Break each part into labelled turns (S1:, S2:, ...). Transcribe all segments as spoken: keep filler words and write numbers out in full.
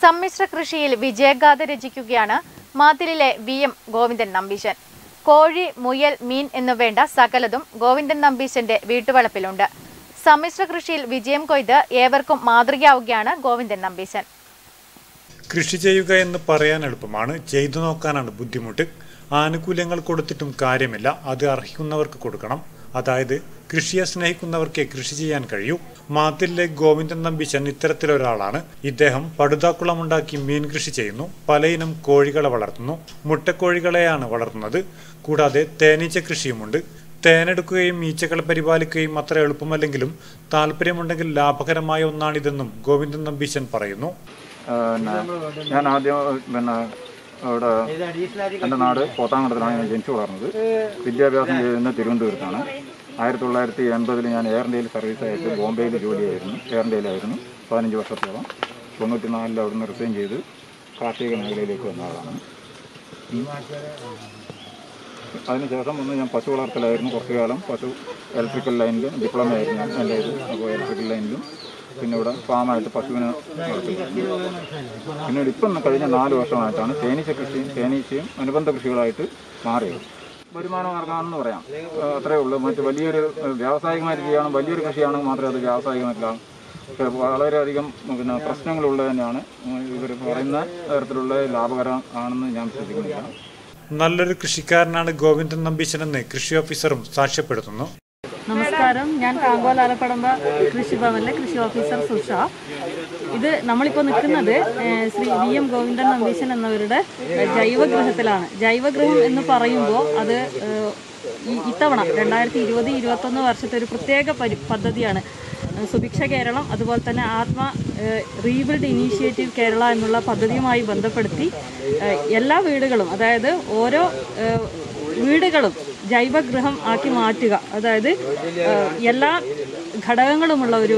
S1: സമ്മിശ്ര കൃഷിയിൽ വിജയഗാഥ രചിക്കുകയാണ് മാതിലിലെ വി എം ഗോവിന്ദൻ നമ്പീശൻ. കോഴി, മുയൽ, മീൻ എന്നുവേണ്ട സകലതും ഗോവിന്ദൻ നമ്പീശന്റെ വീട്ടുവളപ്പിലുണ്ട്. സമ്മിശ്ര കൃഷിയിൽ വിജയം കൊയ്ത് ഏവർക്കും മാതൃകയാവുകയാണ് ഗോവിന്ദൻ നമ്പീശൻ.
S2: കൃഷി ചെയ്യുക എന്ന് പറയാൻ എളുപ്പമാണ്, ചെയ്തു നോക്കാനാണ് ബുദ്ധിമുട്ട്. ആനുകൂല്യങ്ങൾ കൊടുത്തിട്ടും കാര്യമില്ല, അത് അർഹിക്കുന്നവർക്ക് കൊടുക്കണം. അതായത് കൃഷിയെ സ്നേഹിക്കുന്നവർക്കേ കൃഷി ചെയ്യാൻ കഴിയൂ. മാതിലിലെ ഗോവിന്ദൻ നമ്പീശൻ ഇത്തരത്തിലൊരാളാണ്. ഇദ്ദേഹം പടുതാക്കുളമുണ്ടാക്കി മീൻ കൃഷി ചെയ്യുന്നു. പലയിനം കോഴികളെ വളർത്തുന്നു. മുട്ടക്കോഴികളെയാണ് വളർത്തുന്നത്. കൂടാതെ തേനീച്ച കൃഷിയുമുണ്ട്. തേനെടുക്കുകയും ഈച്ചകളെ പരിപാലിക്കുകയും അത്ര എളുപ്പമല്ലെങ്കിലും താല്പര്യമുണ്ടെങ്കിൽ ലാഭകരമായ ഒന്നാണിതെന്നും ഗോവിന്ദൻ നമ്പീശൻ പറയുന്നു.
S3: ഞാൻ ആദ്യം പിന്നെ അവിടെ എൻ്റെ നാട് കോത്താങ്കണ്ടത്തിലാണ് ഞാൻ ജനിച്ചു വളർന്നത്. വിദ്യാഭ്യാസം ചെയ്യുന്നത് തിരുവനന്തപുരത്താണ്. ആയിരത്തി തൊള്ളായിരത്തി എൺപതിൽ ഞാൻ എയർ ഇന്ത്യയിൽ സർവീസായിട്ട് ബോംബെയിൽ ജോലിയായിരുന്നു. എയർ ഇന്ത്യയിലായിരുന്നു പതിനഞ്ച് വർഷത്തോളം. തൊണ്ണൂറ്റി നാലിൽ അവിടുന്ന് റിസൈൻ ചെയ്ത് കാർഷിക മേഖലയിലേക്ക് വന്ന ആളാണ്. അതിനുശേഷം ഒന്ന് ഞാൻ പശു വളർത്തലായിരുന്നു കുറച്ചു കാലം. പശു ഇലക്ട്രിക്കൽ ലൈനിലും ഡിപ്ലോമ ആയിരുന്നു ഞാൻ എൻ്റെ ഇത്. അപ്പോൾ ഇലക്ട്രിക്കൽ ലൈനിലും പിന്നെ ഇവിടെ ഫാമായിട്ട് പശുവിനെ വളർത്തിയിരുന്നു. പിന്നീട് ഇപ്പം കഴിഞ്ഞ നാല് വർഷമായിട്ടാണ് തേനീച്ച കൃഷിയും തേനീച്ചയും അനുബന്ധ കൃഷികളായിട്ട് മാറിയത്. വരുമാന മാർഗ്ഗമാണെന്ന് പറയാം, അത്രയേ ഉള്ളൂ. മറ്റ് വലിയൊരു വ്യാവസായികമായിട്ട് ചെയ്യണം, വലിയൊരു കൃഷിയാണെങ്കിൽ മാത്രമേ അത് വ്യാവസായികമല്ല. വളരെയധികം പിന്നെ പ്രശ്നങ്ങളുള്ളത് തന്നെയാണ്. ഇവർ പറയുന്ന തരത്തിലുള്ള ലാഭകരം ആണെന്ന് ഞാൻ വിശ്വസിക്കുന്നില്ല.
S2: നല്ലൊരു കൃഷിക്കാരനാണ് ഗോവിന്ദൻ നമ്പീശനെന്ന് കൃഷി ഓഫീസറും സാക്ഷ്യപ്പെടുത്തുന്നു.
S4: നമസ്കാരം, ഞാൻ കാങ്കോൽ ആലപ്പടമ്പ കൃഷിഭവനിലെ കൃഷി ഓഫീസർ സുഷ. ഇത് നമ്മളിപ്പോൾ നിൽക്കുന്നത് ശ്രീ വി എം ഗോവിന്ദൻ നമ്പീശൻ എന്നവരുടെ ജൈവഗൃഹത്തിലാണ്. ജൈവഗൃഹം എന്ന് പറയുമ്പോൾ അത് ഇത്തവണ രണ്ടായിരത്തി ഇരുപത് ഇരുപത്തൊന്ന് വർഷത്തെ ഒരു പ്രത്യേക പരി പദ്ധതിയാണ്. സുഭിക്ഷ കേരളം, അതുപോലെ തന്നെ ആത്മ റീബിൽഡ് ഇനീഷ്യേറ്റീവ് കേരള എന്നുള്ള പദ്ധതിയുമായി ബന്ധപ്പെടുത്തി എല്ലാ വീടുകളും, അതായത് ഓരോ വീടുകളും ജൈവഗൃഹം ആക്കി മാറ്റുക. അതായത് എല്ലാ ഘടകങ്ങളുമുള്ള ഒരു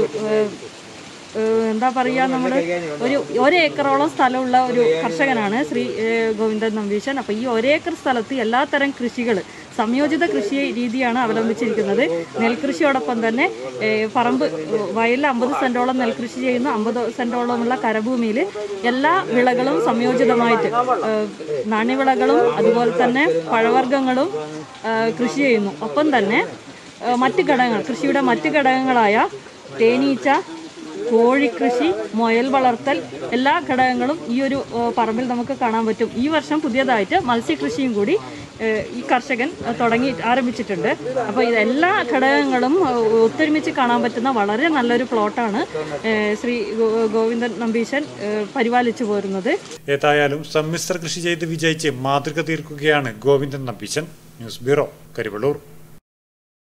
S4: എന്താ പറയുക, നമ്മൾ ഒരു ഒരേക്കറോളം സ്ഥലമുള്ള ഒരു കർഷകനാണ് ശ്രീ ഗോവിന്ദൻ നമ്പീശൻ. അപ്പോൾ ഈ ഒരേക്കർ സ്ഥലത്ത് എല്ലാത്തരം കൃഷികൾ, സംയോജിത കൃഷി രീതിയാണ് അവലംബിച്ചിരിക്കുന്നത്. നെൽകൃഷിയോടൊപ്പം തന്നെ പറമ്പ് വയലിൽ അമ്പത് സെൻറ്റോളം നെൽകൃഷി ചെയ്യുന്നു. അമ്പത് സെൻറ്റോളമുള്ള കരഭൂമിയിൽ എല്ലാ വിളകളും സംയോജിതമായിട്ട് നാണ്യവിളകളും അതുപോലെ തന്നെ പഴവർഗ്ഗങ്ങളും കൃഷി ചെയ്യുന്നു. ഒപ്പം തന്നെ മറ്റ് ഘടകങ്ങൾ, കൃഷിയുടെ മറ്റ് ഘടകങ്ങളായ തേനീച്ച, കോഴിക്കൃഷി, മുയൽ വളർത്തൽ, എല്ലാ ഘടകങ്ങളും ഈ ഒരു പറമ്പിൽ നമുക്ക് കാണാൻ പറ്റും. ഈ വർഷം പുതിയതായിട്ട് മത്സ്യകൃഷിയും കൂടി ഈ കർഷകൻ തുടങ്ങി ആരംഭിച്ചിട്ടുണ്ട്. അപ്പോൾ ഇതെല്ലാ ഘടകങ്ങളും ഒത്തൊരുമിച്ച് കാണാൻ പറ്റുന്ന വളരെ നല്ലൊരു പ്ലോട്ടാണ് ശ്രീ ഗോവിന്ദൻ നമ്പീശൻ പരിപാലിച്ചു പോരുന്നത്.
S2: ഏതായാലും സമ്മിശ്ര കൃഷി ചെയ്ത് വിജയിച്ച് മാതൃക തീർക്കുകയാണ് ഗോവിന്ദൻ നമ്പീശൻ. News bureau, Karivellur.